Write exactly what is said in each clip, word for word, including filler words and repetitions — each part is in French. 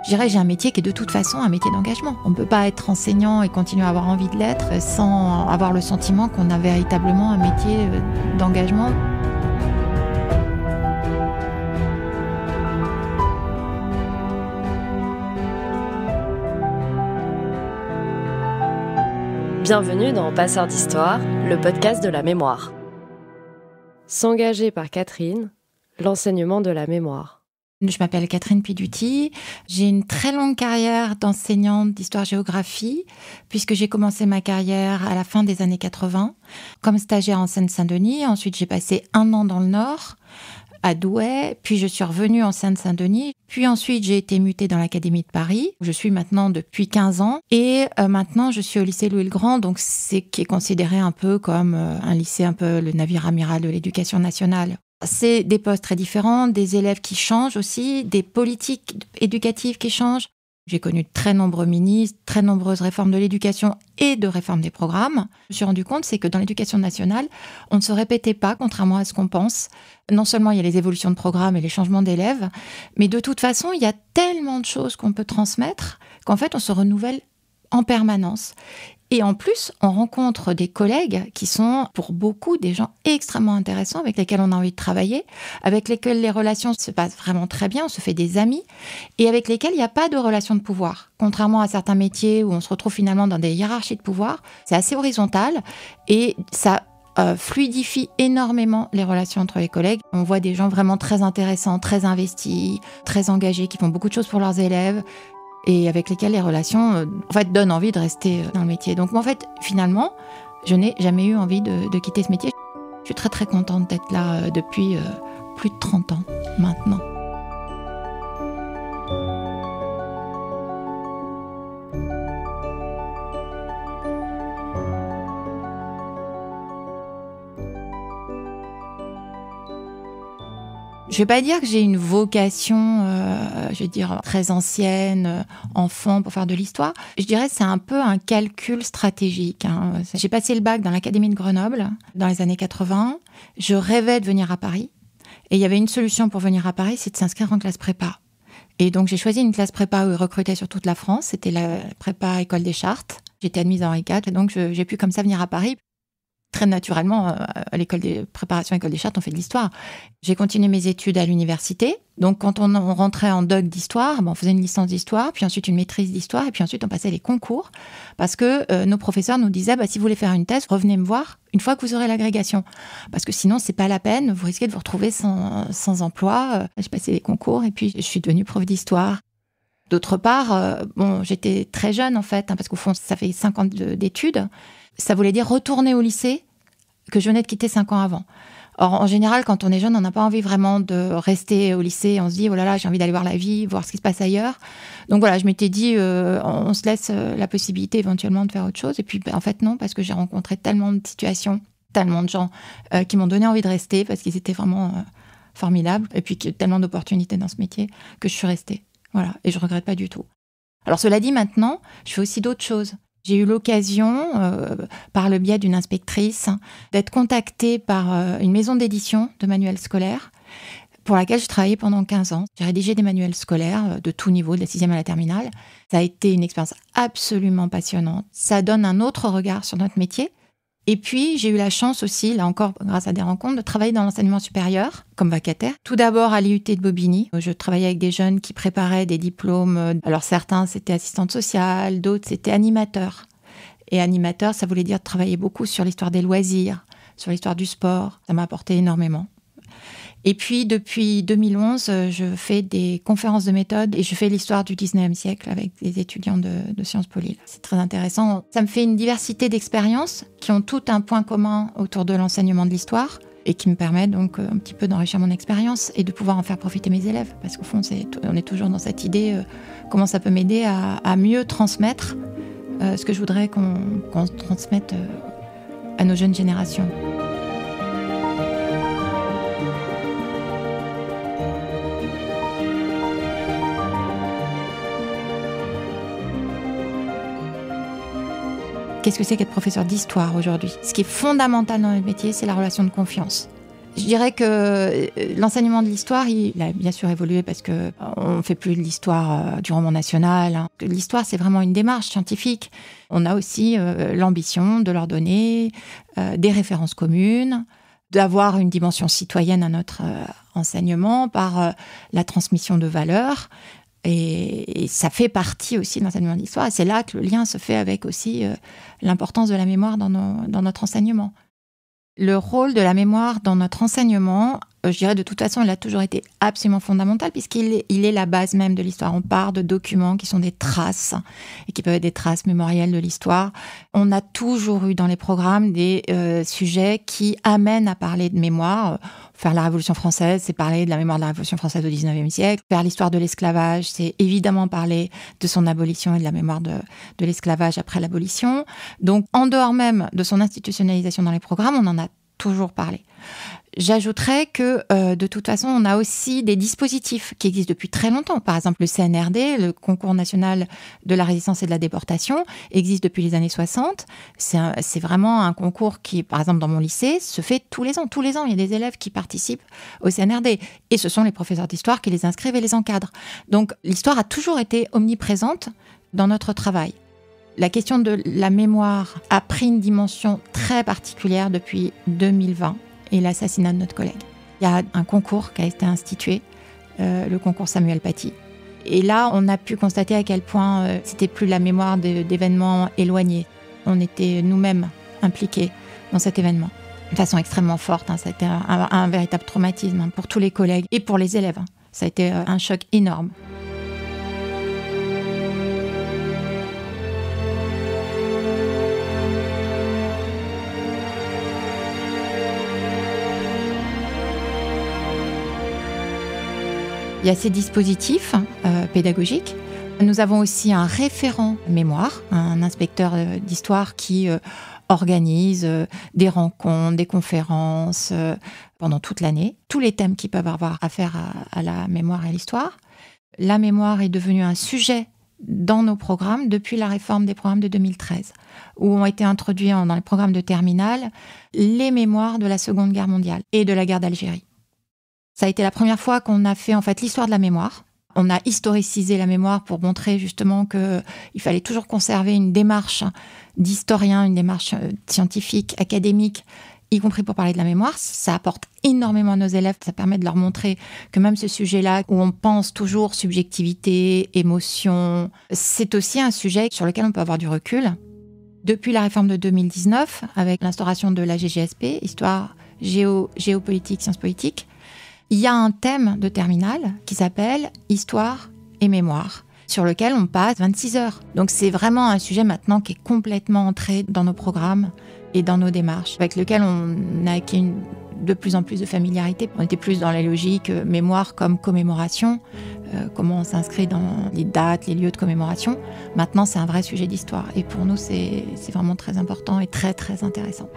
Je dirais que j'ai un métier qui est de toute façon un métier d'engagement. On ne peut pas être enseignant et continuer à avoir envie de l'être sans avoir le sentiment qu'on a véritablement un métier d'engagement. Bienvenue dans Passeurs d'Histoire, le podcast de la mémoire. S'engager par Catherine, l'enseignement de la mémoire. Je m'appelle Catherine Piduti, j'ai une très longue carrière d'enseignante d'histoire-géographie, puisque j'ai commencé ma carrière à la fin des années quatre-vingts, comme stagiaire en Seine-Saint-Denis. Ensuite, j'ai passé un an dans le Nord, à Douai, puis je suis revenue en Seine-Saint-Denis. Puis ensuite, j'ai été mutée dans l'Académie de Paris, où je suis maintenant depuis quinze ans. Et euh, maintenant, je suis au lycée Louis-le-Grand, donc c'est qui est considéré un peu comme euh, un lycée, un peu le navire amiral de l'éducation nationale. C'est des postes très différents, des élèves qui changent aussi, des politiques éducatives qui changent. J'ai connu de très nombreux ministres, très nombreuses réformes de l'éducation et de réformes des programmes. Je me suis rendu compte, c'est que dans l'éducation nationale, on ne se répétait pas, contrairement à ce qu'on pense. Non seulement il y a les évolutions de programmes et les changements d'élèves, mais de toute façon, il y a tellement de choses qu'on peut transmettre qu'en fait, on se renouvelle en permanence. Et en plus, on rencontre des collègues qui sont, pour beaucoup, des gens extrêmement intéressants, avec lesquels on a envie de travailler, avec lesquels les relations se passent vraiment très bien, on se fait des amis, et avec lesquels il n'y a pas de relation de pouvoir. Contrairement à certains métiers où on se retrouve finalement dans des hiérarchies de pouvoir, c'est assez horizontal, et ça euh, fluidifie énormément les relations entre les collègues. On voit des gens vraiment très intéressants, très investis, très engagés, qui font beaucoup de choses pour leurs élèves, et avec lesquels les relations euh, en fait, donnent envie de rester dans le métier. Donc moi, en fait, finalement, je n'ai jamais eu envie de, de quitter ce métier. Je suis très très contente d'être là euh, depuis euh, plus de trente ans maintenant. Je vais pas dire que j'ai une vocation, euh, je vais dire, très ancienne, euh, enfant, pour faire de l'histoire. Je dirais que c'est un peu un calcul stratégique. Hein. J'ai passé le bac dans l'Académie de Grenoble dans les années quatre-vingts. Je rêvais de venir à Paris. Et il y avait une solution pour venir à Paris, c'est de s'inscrire en classe prépa. Et donc, j'ai choisi une classe prépa où ils recrutaient sur toute la France. C'était la prépa École des Chartes. J'étais admise à Henri quatre. Et donc, je, j'ai pu comme ça venir à Paris. Très naturellement, à l'école des préparations École des Chartes, on fait de l'histoire. J'ai continué mes études à l'université. Donc, quand on, on rentrait en doc d'histoire, ben, on faisait une licence d'histoire, puis ensuite une maîtrise d'histoire, et puis ensuite on passait les concours. Parce que euh, nos professeurs nous disaient, bah, si vous voulez faire une thèse, revenez me voir une fois que vous aurez l'agrégation. Parce que sinon, c'est pas la peine, vous risquez de vous retrouver sans, sans emploi. J'ai passé les concours, et puis je suis devenue prof d'histoire. D'autre part, euh, bon, j'étais très jeune en fait, hein, parce qu'au fond, ça fait cinq ans d'études. Ça voulait dire retourner au lycée que je venais de quitter cinq ans avant. Or, en général, quand on est jeune, on n'a pas envie vraiment de rester au lycée. On se dit, oh là là, j'ai envie d'aller voir la vie, voir ce qui se passe ailleurs. Donc voilà, je m'étais dit, euh, on se laisse la possibilité éventuellement de faire autre chose. Et puis, ben, en fait, non, parce que j'ai rencontré tellement de situations, tellement de gens euh, qui m'ont donné envie de rester, parce qu'ils étaient vraiment euh, formidables. Et puis, tellement d'opportunités dans ce métier que je suis restée. Voilà, et je ne regrette pas du tout. Alors, cela dit, maintenant, je fais aussi d'autres choses. J'ai eu l'occasion, euh, par le biais d'une inspectrice, d'être contactée par euh, une maison d'édition de manuels scolaires pour laquelle j'ai travaillé pendant quinze ans. J'ai rédigé des manuels scolaires de tout niveau, de la sixième à la terminale. Ça a été une expérience absolument passionnante. Ça donne un autre regard sur notre métier. Et puis, j'ai eu la chance aussi, là encore, grâce à des rencontres, de travailler dans l'enseignement supérieur, comme vacataire. Tout d'abord à l'I U T de Bobigny. Je travaillais avec des jeunes qui préparaient des diplômes. Alors, certains, c'était assistante sociale, d'autres, c'était animateur. Et animateur, ça voulait dire travailler beaucoup sur l'histoire des loisirs, sur l'histoire du sport. Ça m'a apporté énormément. Et puis, depuis deux mille onze, je fais des conférences de méthode et je fais l'histoire du dix-neuvième siècle avec des étudiants de, de Sciences Po Lille. C'est très intéressant. Ça me fait une diversité d'expériences qui ont toutes un point commun autour de l'enseignement de l'histoire et qui me permet donc un petit peu d'enrichir mon expérience et de pouvoir en faire profiter mes élèves. Parce qu'au fond, c'est, on est toujours dans cette idée, euh, comment ça peut m'aider à, à mieux transmettre euh, ce que je voudrais qu'on, qu'on transmette euh, à nos jeunes générations. Qu'est-ce que c'est qu'être professeur d'histoire aujourd'hui ? Ce qui est fondamental dans notre métier, c'est la relation de confiance. Je dirais que l'enseignement de l'histoire, il a bien sûr évolué parce que on ne fait plus de l'histoire du roman national. Hein. L'histoire, c'est vraiment une démarche scientifique. On a aussi euh, l'ambition de leur donner euh, des références communes, d'avoir une dimension citoyenne à notre euh, enseignement par euh, la transmission de valeurs. Et, et ça fait partie aussi de l'enseignement de l'histoire. Et c'est là que le lien se fait avec aussi euh, l'importance de la mémoire dans, nos, dans notre enseignement. Le rôle de la mémoire dans notre enseignement, je dirais de toute façon, il a toujours été absolument fondamental puisqu'il est, il est la base même de l'histoire. On part de documents qui sont des traces et qui peuvent être des traces mémorielles de l'histoire. On a toujours eu dans les programmes des euh, sujets qui amènent à parler de mémoire. Faire la Révolution française, c'est parler de la mémoire de la Révolution française au dix-neuvième siècle. Faire l'histoire de l'esclavage, c'est évidemment parler de son abolition et de la mémoire de, de l'esclavage après l'abolition. Donc, en dehors même de son institutionnalisation dans les programmes, on en a toujours parlé. J'ajouterais que, euh, de toute façon, on a aussi des dispositifs qui existent depuis très longtemps. Par exemple, le C N R D, le Concours national de la résistance et de la déportation, existe depuis les années soixante. C'est, un, c'est vraiment un concours qui, par exemple, dans mon lycée, se fait tous les ans. Tous les ans, il y a des élèves qui participent au C N R D. Et ce sont les professeurs d'histoire qui les inscrivent et les encadrent. Donc, l'histoire a toujours été omniprésente dans notre travail. La question de la mémoire a pris une dimension très particulière depuis deux mille vingt et l'assassinat de notre collègue. Il y a un concours qui a été institué, euh, le concours Samuel Paty. Et là, on a pu constater à quel point euh, c'était plus la mémoire de, d'événements éloignés. On était nous-mêmes impliqués dans cet événement de façon extrêmement forte. Hein. Ça a été un, un, un véritable traumatisme hein, pour tous les collègues et pour les élèves. Hein. Ça a été euh, un choc énorme. Il y a ces dispositifs euh, pédagogiques. Nous avons aussi un référent mémoire, un inspecteur euh, d'histoire qui euh, organise euh, des rencontres, des conférences euh, pendant toute l'année. Tous les thèmes qui peuvent avoir affaire à, à la mémoire et à l'histoire. La mémoire est devenue un sujet dans nos programmes depuis la réforme des programmes de deux mille treize, où ont été introduits en, dans les programmes de terminale les mémoires de la Seconde Guerre mondiale et de la guerre d'Algérie. Ça a été la première fois qu'on a fait en fait l'histoire de la mémoire. On a historicisé la mémoire pour montrer justement qu'il fallait toujours conserver une démarche d'historien, une démarche scientifique, académique, y compris pour parler de la mémoire. Ça apporte énormément à nos élèves. Ça permet de leur montrer que même ce sujet-là, où on pense toujours subjectivité, émotion, c'est aussi un sujet sur lequel on peut avoir du recul. Depuis la réforme de deux mille dix-neuf, avec l'instauration de la G G S P, Histoire, Géo, Géopolitique, Sciences politiques, il y a un thème de terminale qui s'appelle « Histoire et mémoire », sur lequel on passe vingt-six heures. Donc c'est vraiment un sujet maintenant qui est complètement entré dans nos programmes et dans nos démarches, avec lequel on a acquis une, de plus en plus de familiarité. On était plus dans la logique euh, mémoire comme commémoration, euh, comment on s'inscrit dans les dates, les lieux de commémoration. Maintenant, c'est un vrai sujet d'histoire. Et pour nous, c'est, c'est vraiment très important et très, très intéressant.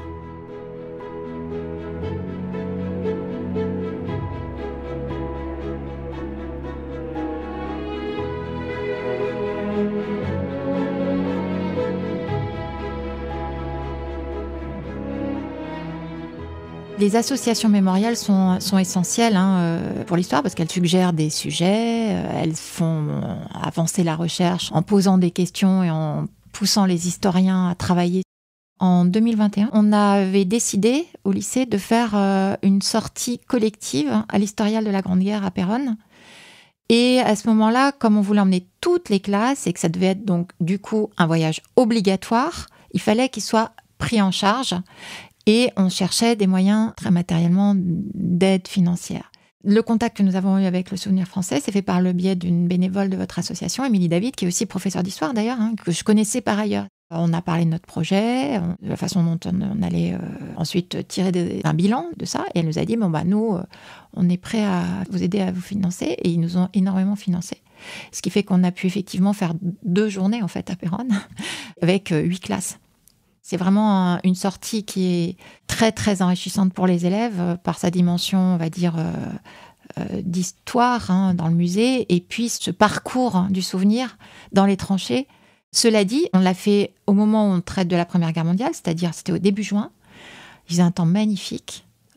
Les associations mémoriales sont, sont essentielles hein, pour l'histoire parce qu'elles suggèrent des sujets, elles font avancer la recherche en posant des questions et en poussant les historiens à travailler. En deux mille vingt et un, on avait décidé au lycée de faire une sortie collective à l'historial de la Grande Guerre à Péronne. Et à ce moment-là, comme on voulait emmener toutes les classes et que ça devait être donc du coup un voyage obligatoire, il fallait qu'il soit pris en charge. Et on cherchait des moyens, très matériellement, d'aide financière. Le contact que nous avons eu avec le Souvenir français s'est fait par le biais d'une bénévole de votre association, Émilie David, qui est aussi professeure d'histoire d'ailleurs, hein, que je connaissais par ailleurs. On a parlé de notre projet, de la façon dont on allait euh, ensuite tirer des, un bilan de ça. Et elle nous a dit, bon bah nous, euh, on est prêts à vous aider à vous financer. Et ils nous ont énormément financé. Ce qui fait qu'on a pu effectivement faire deux journées en fait à Péronne, avec euh, huit classes. C'est vraiment une sortie qui est très, très enrichissante pour les élèves par sa dimension, on va dire, euh, euh, d'histoire hein, dans le musée et puis ce parcours hein, du souvenir dans les tranchées. Cela dit, on l'a fait au moment où on traite de la Première Guerre mondiale, c'est-à-dire c'était au début juin. Il faisait un temps magnifique.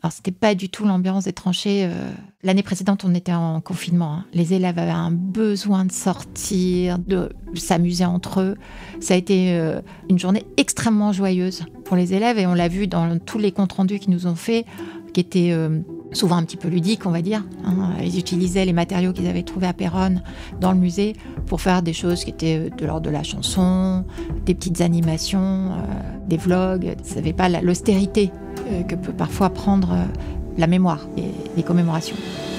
Alors, c'était pas du tout l'ambiance des tranchées. Euh... L'année précédente, on était en confinement. Hein. Les élèves avaient un besoin de sortir, de s'amuser entre eux. Ça a été euh, une journée extrêmement joyeuse pour les élèves et on l'a vu dans tous les comptes rendus qu'ils nous ont faits, qui étaient euh, souvent un petit peu ludiques, on va dire. Hein. Ils utilisaient les matériaux qu'ils avaient trouvés à Péronne dans le musée pour faire des choses qui étaient de l'ordre de la chanson, des petites animations, euh, des vlogs. Ils n'avaient pas l'austérité euh, que peut parfois prendre euh, la mémoire et les commémorations.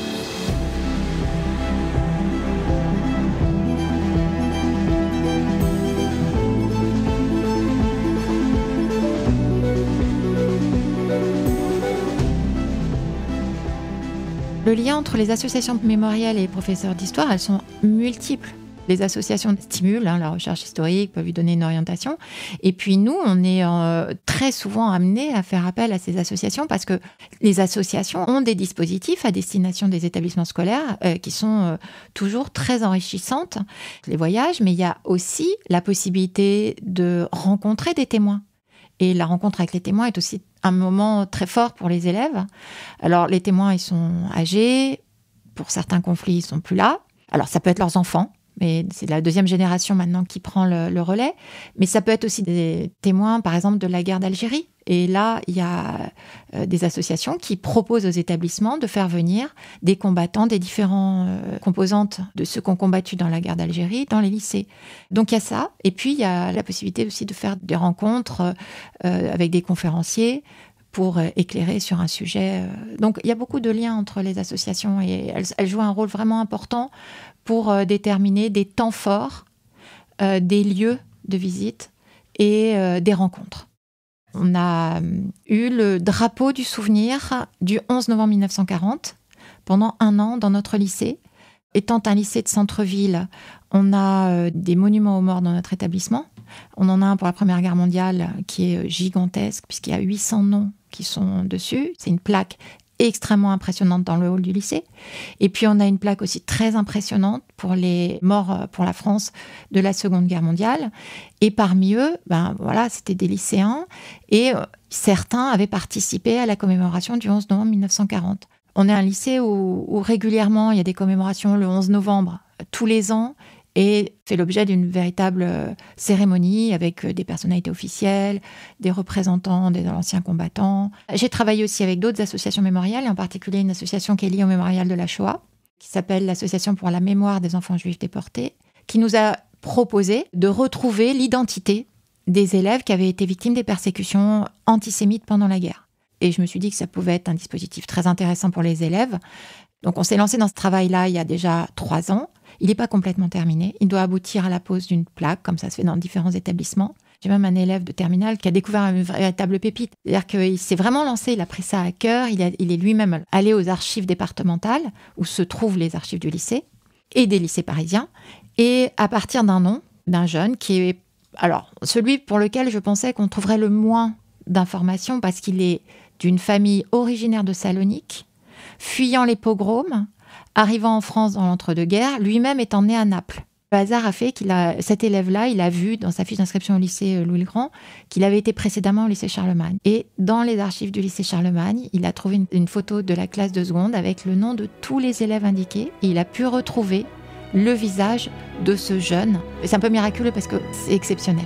Le lien entre les associations mémorielles et les professeurs d'histoire, elles sont multiples. Les associations stimulent hein, la recherche historique, peuvent lui donner une orientation. Et puis nous, on est euh, très souvent amenés à faire appel à ces associations parce que les associations ont des dispositifs à destination des établissements scolaires euh, qui sont euh, toujours très enrichissantes. Les voyages, mais il y a aussi la possibilité de rencontrer des témoins. Et la rencontre avec les témoins est aussi un moment très fort pour les élèves. Alors, les témoins, ils sont âgés. Pour certains conflits, ils sont plus là. Alors, ça peut être leurs enfants. Mais c'est la deuxième génération maintenant qui prend le, le relais. Mais ça peut être aussi des témoins, par exemple, de la guerre d'Algérie. Et là, il y a euh, des associations qui proposent aux établissements de faire venir des combattants des différentes euh, composantes de ceux qui ont combattu dans la guerre d'Algérie dans les lycées. Donc il y a ça. Et puis il y a la possibilité aussi de faire des rencontres euh, avec des conférenciers pour euh, éclairer sur un sujet. Donc il y a beaucoup de liens entre les associations et elles, elles jouent un rôle vraiment important pour euh, déterminer des temps forts, euh, des lieux de visite et euh, des rencontres. On a eu le drapeau du souvenir du onze novembre mille neuf cent quarante pendant un an dans notre lycée. Étant un lycée de centre-ville, on a des monuments aux morts dans notre établissement. On en a un pour la Première Guerre mondiale qui est gigantesque puisqu'il y a huit cents noms qui sont dessus. C'est une plaque extrêmement impressionnante dans le hall du lycée. Et puis, on a une plaque aussi très impressionnante pour les morts pour la France de la Seconde Guerre mondiale. Et parmi eux, ben, voilà, c'était des lycéens et certains avaient participé à la commémoration du onze novembre mille neuf cent quarante. On est un lycée où, où régulièrement, il y a des commémorations le onze novembre, tous les ans, et fait l'objet d'une véritable cérémonie avec des personnalités officielles, des représentants des anciens combattants. J'ai travaillé aussi avec d'autres associations mémorielles, et en particulier une association qui est liée au mémorial de la Shoah, qui s'appelle l'Association pour la mémoire des enfants juifs déportés, qui nous a proposé de retrouver l'identité des élèves qui avaient été victimes des persécutions antisémites pendant la guerre. Et je me suis dit que ça pouvait être un dispositif très intéressant pour les élèves. Donc on s'est lancé dans ce travail-là il y a déjà trois ans. Il n'est pas complètement terminé. Il doit aboutir à la pose d'une plaque, comme ça se fait dans différents établissements. J'ai même un élève de terminale qui a découvert une véritable pépite. C'est-à-dire qu'il s'est vraiment lancé, il a pris ça à cœur. Il, a, il est lui-même allé aux archives départementales, où se trouvent les archives du lycée, et des lycées parisiens. Et à partir d'un nom, d'un jeune qui est... Alors, celui pour lequel je pensais qu'on trouverait le moins d'informations, parce qu'il est d'une famille originaire de Salonique, fuyant les pogroms, arrivant en France dans l'entre-deux-guerres, lui-même étant né à Naples. Le hasard a fait qu'il a, cet élève-là, il a vu dans sa fiche d'inscription au lycée Louis-le-Grand qu'il avait été précédemment au lycée Charlemagne. Et dans les archives du lycée Charlemagne, il a trouvé une, une photo de la classe de seconde avec le nom de tous les élèves indiqués. Et il a pu retrouver le visage de ce jeune. Et c'est un peu miraculeux parce que c'est exceptionnel.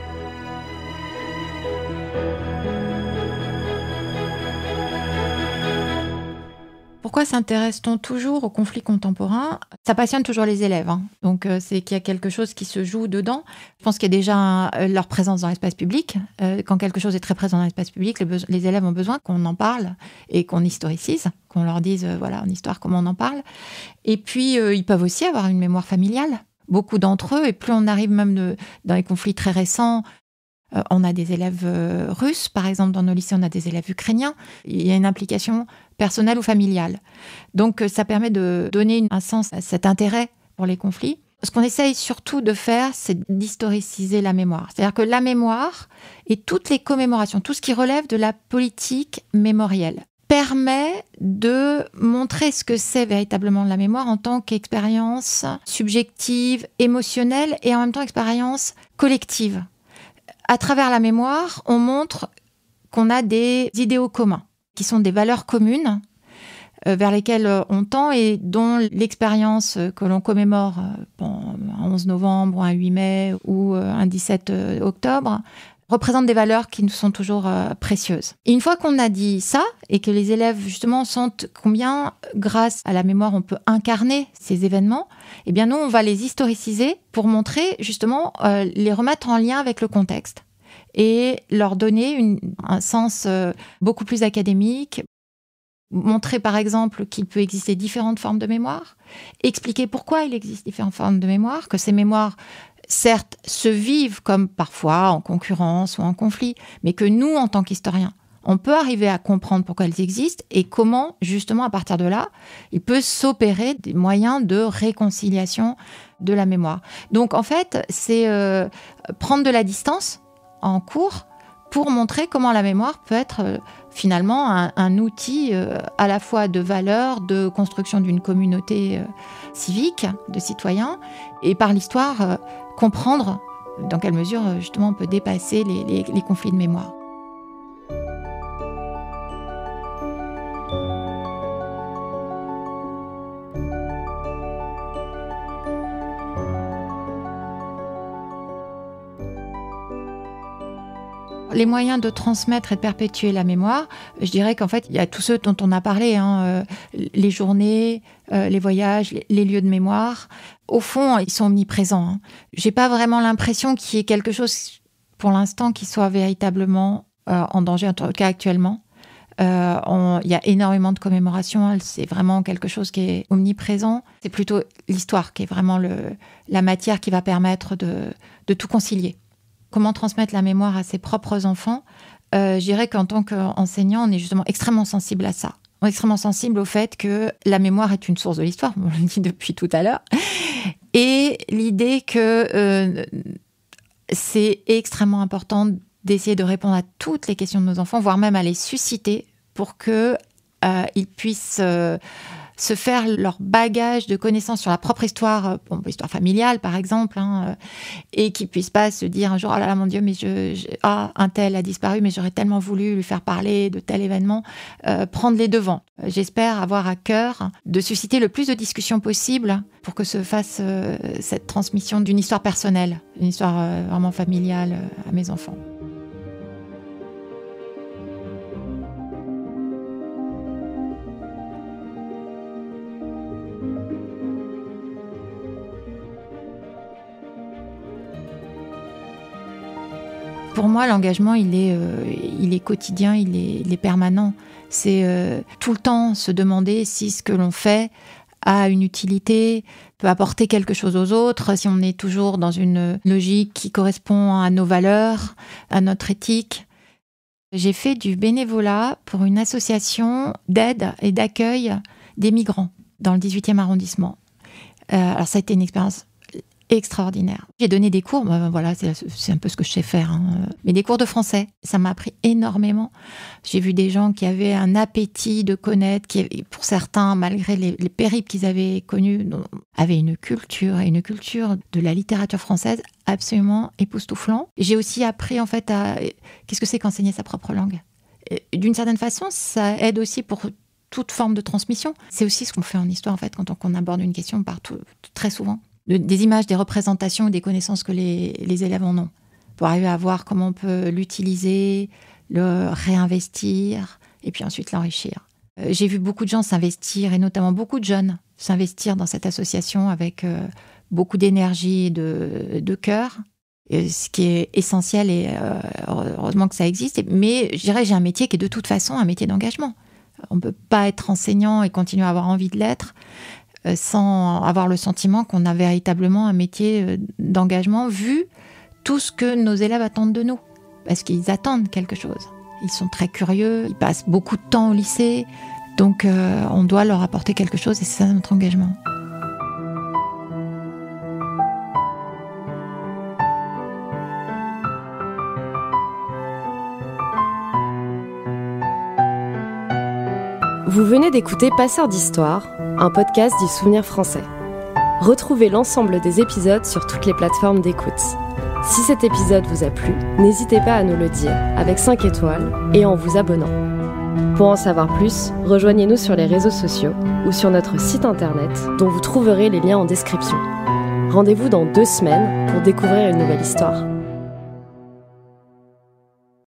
Pourquoi s'intéresse-t-on toujours aux conflits contemporains ? Ça passionne toujours les élèves. Hein. Donc, euh, c'est qu'il y a quelque chose qui se joue dedans. Je pense qu'il y a déjà un, euh, leur présence dans l'espace public. Euh, quand quelque chose est très présent dans l'espace public, les, be- les élèves ont besoin qu'on en parle et qu'on historicise, qu'on leur dise, euh, voilà, en histoire, comment on en parle. Et puis, euh, ils peuvent aussi avoir une mémoire familiale. Beaucoup d'entre eux, et plus on arrive même de, dans les conflits très récents, euh, on a des élèves euh, russes, par exemple, dans nos lycées, on a des élèves ukrainiens. Il y a une implication personnelle ou familiale. Donc, ça permet de donner un sens à cet intérêt pour les conflits. Ce qu'on essaye surtout de faire, c'est d'historiciser la mémoire. C'est-à-dire que la mémoire et toutes les commémorations, tout ce qui relève de la politique mémorielle, permet de montrer ce que c'est véritablement la mémoire en tant qu'expérience subjective, émotionnelle et en même temps expérience collective. À travers la mémoire, on montre qu'on a des idéaux communs. qui sont des valeurs communes euh, vers lesquelles on tend et dont l'expérience que l'on commémore euh, bon, un onze novembre, ou un huit mai ou euh, un dix-sept octobre représentent des valeurs qui nous sont toujours euh, précieuses. Et une fois qu'on a dit ça, et que les élèves justement sentent combien, grâce à la mémoire, on peut incarner ces événements, eh bien nous, on va les historiciser pour montrer justement, euh, les remettre en lien avec le contexte et leur donner une, un sens euh, beaucoup plus académique, montrer par exemple qu'il peut exister différentes formes de mémoire, expliquer pourquoi il existe différentes formes de mémoire, que ces mémoires certes, se vivent comme parfois en concurrence ou en conflit, mais que nous, en tant qu'historiens, on peut arriver à comprendre pourquoi elles existent et comment, justement, à partir de là, il peut s'opérer des moyens de réconciliation de la mémoire. Donc, en fait, c'est euh, prendre de la distance en cours pour montrer comment la mémoire peut être euh, finalement un, un outil euh, à la fois de valeur, de construction d'une communauté euh, civique, de citoyens, et par l'histoire, euh, comprendre dans quelle mesure justement on peut dépasser les, les, les conflits de mémoire. Les moyens de transmettre et de perpétuer la mémoire, je dirais qu'en fait, il y a tous ceux dont on a parlé, hein, euh, les journées, euh, les voyages, les, les lieux de mémoire. Au fond, ils sont omniprésents. Hein. J'ai pas vraiment l'impression qu'il y ait quelque chose, pour l'instant, qui soit véritablement euh, en danger, en tout cas actuellement. Euh, on, il y a énormément de commémorations, c'est vraiment quelque chose qui est omniprésent. C'est plutôt l'histoire qui est vraiment le, la matière qui va permettre de, de tout concilier. Comment transmettre la mémoire à ses propres enfants, euh, je dirais qu'en tant qu'enseignant, on est justement extrêmement sensible à ça. On est extrêmement sensible au fait que la mémoire est une source de l'histoire, on le dit depuis tout à l'heure, et l'idée que euh, c'est extrêmement important d'essayer de répondre à toutes les questions de nos enfants, voire même à les susciter pour qu'ils euh, puissent... Euh, se faire leur bagage de connaissances sur la propre histoire, bon, histoire familiale par exemple, hein, et qu'ils ne puissent pas se dire un jour « Oh là là, mon Dieu, mais je, je, ah, un tel a disparu, mais j'aurais tellement voulu lui faire parler de tel événement. Euh, » Prendre les devants. J'espère avoir à cœur de susciter le plus de discussions possible pour que se fasse euh, cette transmission d'une histoire personnelle, une histoire euh, vraiment familiale euh, à mes enfants. Pour moi, l'engagement, il est, euh, il est quotidien, il est, il est permanent. C'est euh, tout le temps se demander si ce que l'on fait a une utilité, peut apporter quelque chose aux autres, si on est toujours dans une logique qui correspond à nos valeurs, à notre éthique. J'ai fait du bénévolat pour une association d'aide et d'accueil des migrants dans le dix-huitième arrondissement. Euh, alors ça a été une expérience extraordinaire. J'ai donné des cours, ben voilà, c'est, c'est un peu ce que je sais faire, hein. Mais des cours de français, ça m'a appris énormément. J'ai vu des gens qui avaient un appétit de connaître, qui, pour certains, malgré les, les périples qu'ils avaient connus, avaient une culture, et une culture de la littérature française absolument époustouflant. J'ai aussi appris en fait à qu'est-ce que c'est qu'enseigner sa propre langue. Et d'une certaine façon, ça aide aussi pour toute forme de transmission. C'est aussi ce qu'on fait en histoire en fait quand on, quand on aborde une question partout, très souvent. De, des images, des représentations, des connaissances que les, les élèves en ont, pour arriver à voir comment on peut l'utiliser, le réinvestir, et puis ensuite l'enrichir. Euh, j'ai vu beaucoup de gens s'investir, et notamment beaucoup de jeunes s'investir dans cette association avec euh, beaucoup d'énergie et de, de cœur, et ce qui est essentiel, et euh, heureusement que ça existe. Mais je dirais, j'ai un métier qui est de toute façon un métier d'engagement. On ne peut pas être enseignant et continuer à avoir envie de l'être sans avoir le sentiment qu'on a véritablement un métier d'engagement, vu tout ce que nos élèves attendent de nous. Parce qu'ils attendent quelque chose. Ils sont très curieux, ils passent beaucoup de temps au lycée, donc euh, on doit leur apporter quelque chose et c'est ça notre engagement. Vous venez d'écouter Passeurs d'Histoire, un podcast du Souvenir français. Retrouvez l'ensemble des épisodes sur toutes les plateformes d'écoute. Si cet épisode vous a plu, n'hésitez pas à nous le dire avec cinq étoiles et en vous abonnant. Pour en savoir plus, rejoignez-nous sur les réseaux sociaux ou sur notre site internet dont vous trouverez les liens en description. Rendez-vous dans deux semaines pour découvrir une nouvelle histoire.